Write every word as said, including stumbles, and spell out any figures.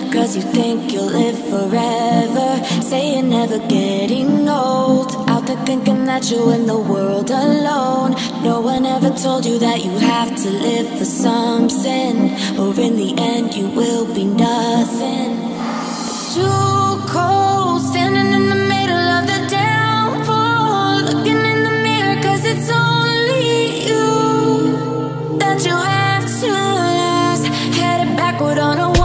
cause you think you'll live forever. Say you're never getting old, out there thinking that you're in the world alone. No one ever told you that you have to live for something, or in the end you will be nothing. It's too cold, standing in the middle of the downfall, looking in the mirror cause it's only you that you have to last. Headed backward on a